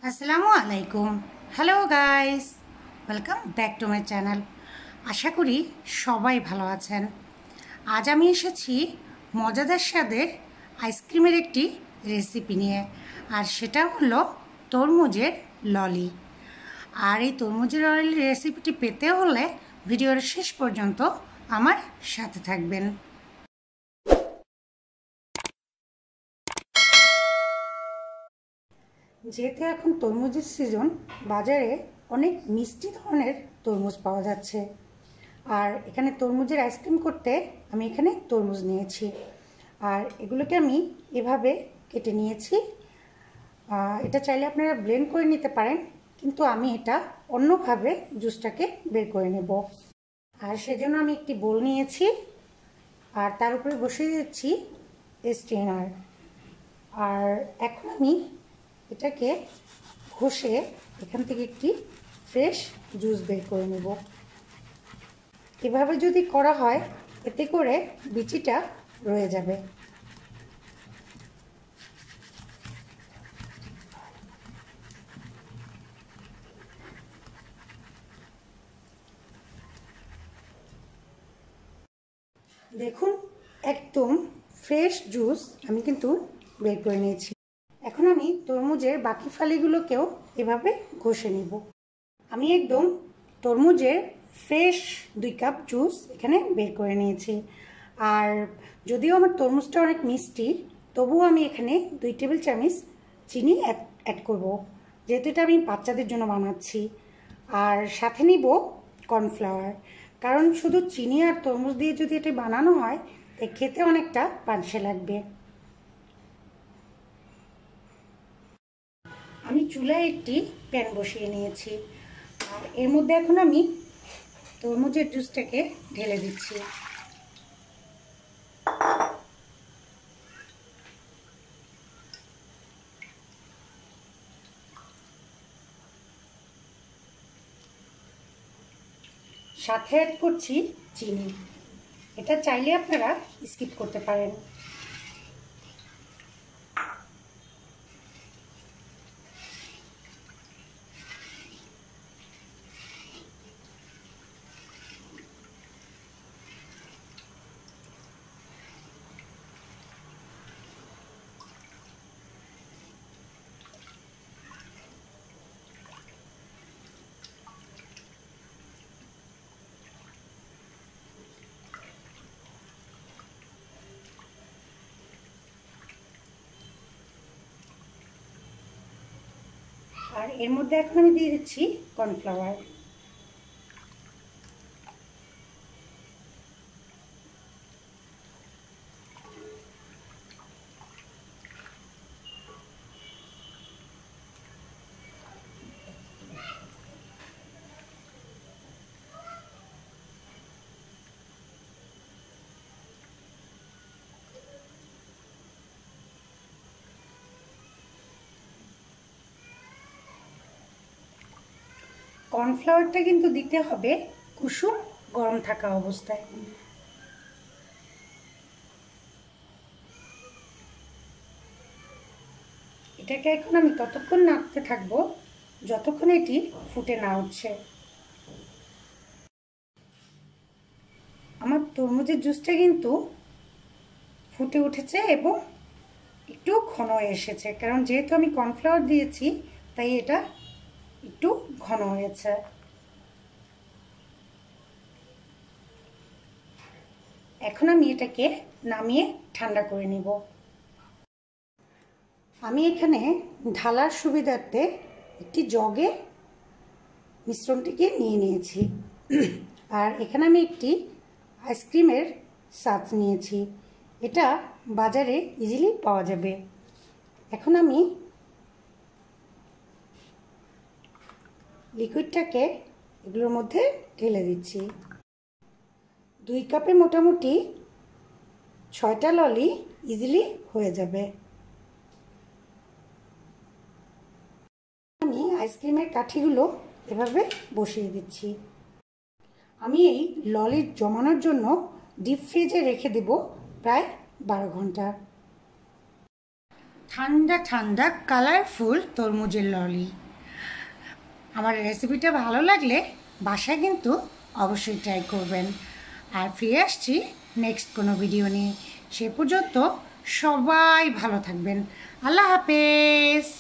আসসালামু আলাইকুম। Hello guys, welcome back to my channel. আশা করি সবাই ভালো আছেন। আজ আমি এসেছি মজাদার স্বাদের আইসক্রিমের একটি রেসিপি নিয়ে, আর সেটা হলো তরমুজের ললি। আর এই তরমুজের ললি রেসিপিটি পেতে হলে ভিডিওর শেষ পর্যন্ত আমার সাথে থাকবেন। যেহেতু এখন তরমুজের সিজন, বাজারে অনেক মিষ্টি ধরনের তরমুজ পাওয়া যাচ্ছে। আর এখানে তরমুজের আইসক্রিম করতে আমি এখানে তরমুজ নিয়েছি, আর এগুলোকে আমি এভাবে কেটে নিয়েছি। এটা চাইলে আপনারা ব্লেন্ড করে নিতে পারেন, কিন্তু আমি এটা অন্যভাবে জুসটাকে বের করে নেব। আর সেজন্য আমি একটি বোল নিয়েছি, আর তার উপরে বসিয়ে দিচ্ছি স্ট্রেনার। আর এখন আমি এটাকে ঘষে এখান থেকে একটি ফ্রেশ জুস বের করে নেব। এভাবে যদি করা হয়, এতে করে বিচিটা রয়ে যাবে। দেখুন, একদম ফ্রেশ জুস আমি কিন্তু বের করে নিয়েছি। এখন আমি তরমুজের বাকি ফালিগুলোকেও এভাবে ঘষে নিব। আমি একদম তরমুজের ফ্রেশ 2 কাপ জুস এখানে বের করে নিয়েছি। আর যদিও আমার তরমুজটা অনেক মিষ্টি, তবুও আমি এখানে 2 টেবিল চামচ চিনি অ্যাড করব, যেহেতু এটা আমি বাচ্চাদের জন্য বানাচ্ছি। আর সাথে নিব কর্নফ্লাওয়ার, কারণ শুধু চিনি আর তরমুজ দিয়ে যদি এটা বানানো হয়, তাই খেতে অনেকটা পানসে লাগবে। আমি চুলায় একটি প্যান বসিয়ে নিয়েছি, আর এর মধ্যে এখন আমি তরমুজের জুসটাকে ঢেলে দিচ্ছি। সাথে অ্যাড করছি চিনি। এটা চাইলে আপনারা স্কিপ করতে পারেন। আর এর মধ্যে এখন আমি দিয়ে দিচ্ছি কর্নফ্লাওয়ার। কর্নফ্লাওয়ারটা কিন্তু দিতে হবে কুসুম গরম থাকা অবস্থায়। এটাকে এখন আমি ততক্ষণ নাড়তে থাকবো যতক্ষণ এটি ফুটে না উঠছে। আমার তরমুজের জুসটা কিন্তু ফুটে উঠেছে এবং একটু ঘন হয়ে এসেছে, কারণ যেহেতু আমি কর্নফ্লাওয়ার দিয়েছি, তাই এটা একটু ঘন হয়েছে। এখন আমি এটাকে নামিয়ে ঠান্ডা করে নিব। আমি এখানে ঢালার সুবিধার্থে একটি জগে মিশ্রণটিকে নিয়ে নিয়েছি। আর এখানে আমি একটি আইসক্রিমের সাচ নিয়েছি। এটা বাজারে ইজিলি পাওয়া যাবে। এখন আমি লিকুইডটাকে এগুলোর মধ্যে ঢেলে দিচ্ছি। 2 কাপে মোটামুটি 6টা ললি ইজিলি হয়ে যাবে। আমি আইসক্রিমের কাঠিগুলো এভাবে বসিয়ে দিচ্ছি। আমি এই ললি জমানোর জন্য ডিপ ফ্রিজে রেখে দেব প্রায় 12 ঘন্টা। ঠান্ডা ঠান্ডা কালারফুল তরমুজের ললি। আমার রেসিপিটা ভালো লাগলে বাসায় কিন্তু অবশ্যই ট্রাই করবেন। আর ফিরে আসছি নেক্সট কোনো ভিডিও নিয়ে। সে পর্যন্ত সবাই ভালো থাকবেন। আল্লাহ হাফেজ।